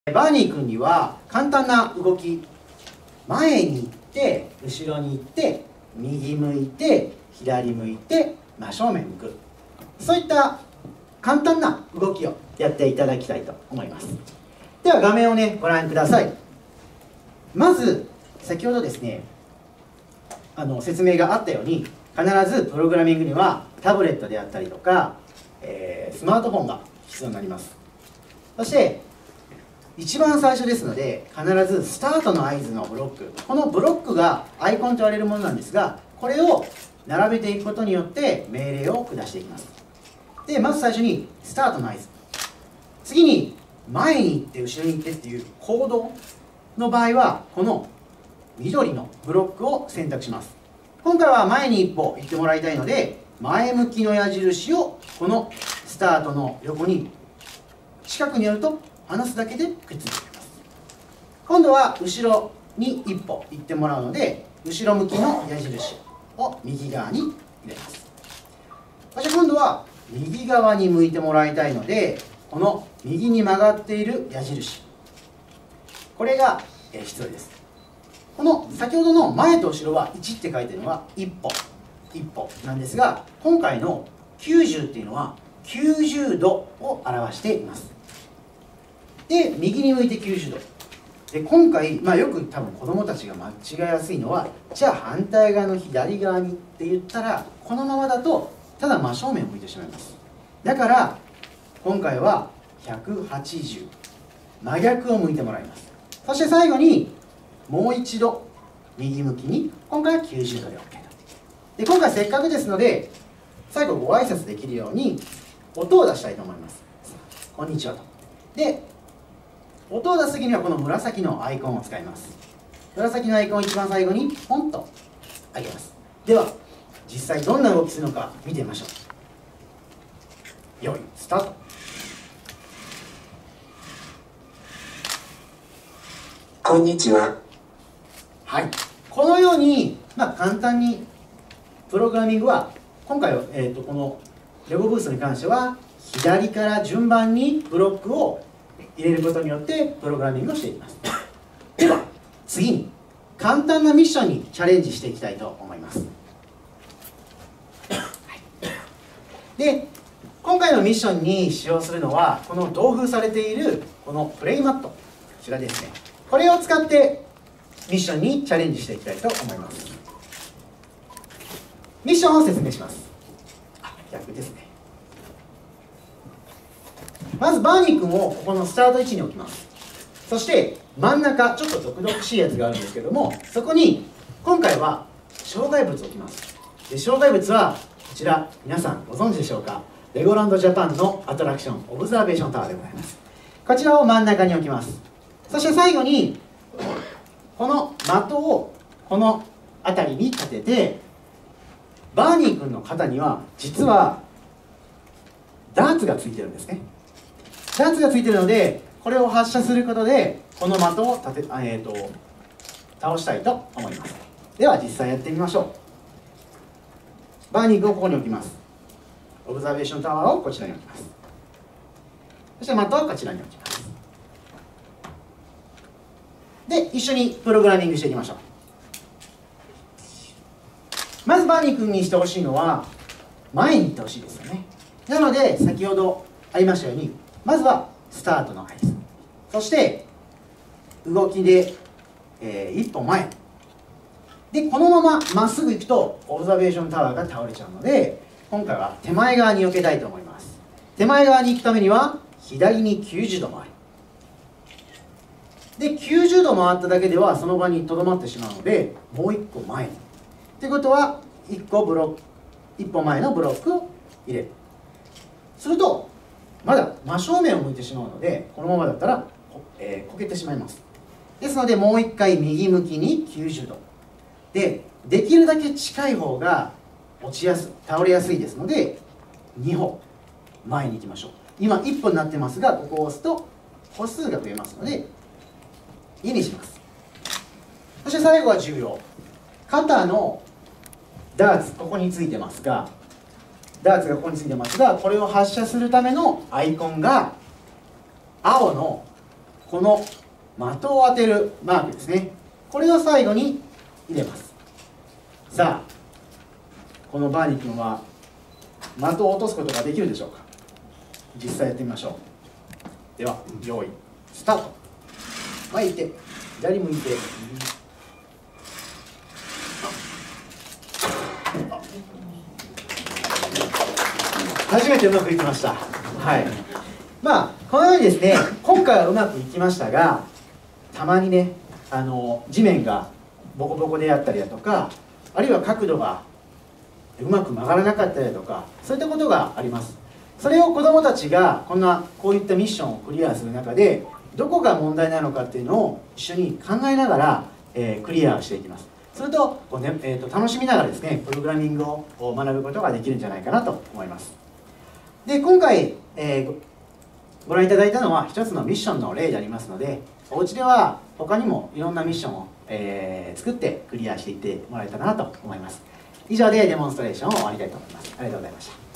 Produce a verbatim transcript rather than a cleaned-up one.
バーニー君には簡単な動き、前に行って後ろに行って右向いて左向いて真正面向く、そういった簡単な動きをやっていただきたいと思います。では画面をねご覧ください。まず先ほどですねあの説明があったように、必ずプログラミングにはタブレットであったりとか、えー、スマートフォンが必要になります。そして一番最初ですので、必ずスタートの合図のブロック、このブロックがアイコンと言われるものなんですが、これを並べていくことによって命令を下していきます。でまず最初にスタートの合図、次に前に行って後ろに行ってっていう行動の場合はこの緑のブロックを選択します。今回は前に一歩行ってもらいたいので、前向きの矢印をこのスタートの横に近くにやると離すだけでくっついてきます。今度は後ろに一歩行ってもらうので、後ろ向きの矢印を右側に入れます。そして今度は右側に向いてもらいたいので、この右に曲がっている矢印、これが必要です。この先ほどの前と後ろはいちって書いてるのは一歩一歩なんですが、今回のきゅうじゅうっていうのはきゅうじゅうどを表しています。で右に向いてきゅうじゅうどで、今回、まあ、よく多分子どもたちが間違いやすいのは、じゃあ反対側の左側にって言ったら、このままだとただ真正面を向いてしまいます。だから今回はひゃくはちじゅう真逆を向いてもらいます。そして最後にもう一度右向きに、今回はきゅうじゅうどで OK と。で今回せっかくですので、最後ご挨拶できるように音を出したいと思います。こんにちはと。で音を出す時にはこの紫のアイコンを使います。紫のアイコンを一番最後にポンと上げます。では実際どんな動きするのか見てみましょう。よいスタート。 こんにちは。 はい、このように、まあ、簡単にプログラミングは今回は、えー、とこのレゴブーストに関しては左から順番にブロックを入れることによってプログラミングをしていきます。では次に簡単なミッションにチャレンジしていきたいと思います。で今回のミッションに使用するのは、この同封されているこのプレイマット、こちらですね。これを使ってミッションにチャレンジしていきたいと思います。ミッションを説明します。あ、逆ですね。まずバーニー君をここのスタート位置に置きます。そして真ん中、ちょっと毒々しいやつがあるんですけども、そこに今回は障害物を置きます。で障害物はこちら、皆さんご存知でしょうか。レゴランドジャパンのアトラクションオブザーベーションタワーでございます。こちらを真ん中に置きます。そして最後にこの的をこの辺りに立てて、バーニー君の肩には実はダーツがついてるんですね。ダーツがついてるので、これを発射することでこの的を立て、えー、と倒したいと思います。では実際やってみましょう。バーニー君をここに置きます。オブザーベーションタワーをこちらに置きます。そして的はこちらに置きます。で一緒にプログラミングしていきましょう。まずバーニー君にしてほしいのは前に行ってほしいですよね。なので先ほどありましたように、まずはスタートの合図、そして動きで、えー、一歩前で、このまままっすぐ行くとオブザベーションタワーが倒れちゃうので、今回は手前側に避けたいと思います。手前側に行くためには左にきゅうじゅうど回る。できゅうじゅうど回っただけではその場にとどまってしまうので、もういっこ前にってことはいっこブロックいっぽ前のブロックを入れる。するとまだ真正面を向いてしまうので、このままだったら、えー、こけてしまいます。ですのでもういっかい右向きにきゅうじゅうどで、できるだけ近い方が落ちやす倒れやすいですのでにほ前に行きましょう。今いっぽになってますが、ここを押すと歩数が増えますのでににします。そして最後は重要、肩のダーツここについてますが、ダーツがここについてますが、これを発射するためのアイコンが青のこの的を当てるマークですね、これを最後に入れます。さあこのバーニー君は的を落とすことができるでしょうか。実際やってみましょう。では用意スタート。前行って左向いて、初めてうまくいきました。はい、まあこのようにですね、今回はうまくいきましたが、たまにね、あの地面がボコボコであったりだとか、あるいは角度がうまく曲がらなかったりだとか、そういったことがあります。それを子どもたちがこんなこういったミッションをクリアする中で、どこが問題なのかっていうのを一緒に考えながら、えー、クリアをしていきます。それとこう、ねえー、と楽しみながらですね、プログラミングを学ぶことができるんじゃないかなと思います。で今回、えー、ご覧いただいたのは一つのミッションの例でありますので、お家では他にもいろんなミッションを、えー、作ってクリアしていってもらえたらなと思います。以上でデモンストレーションを終わりたいと思います。ありがとうございました。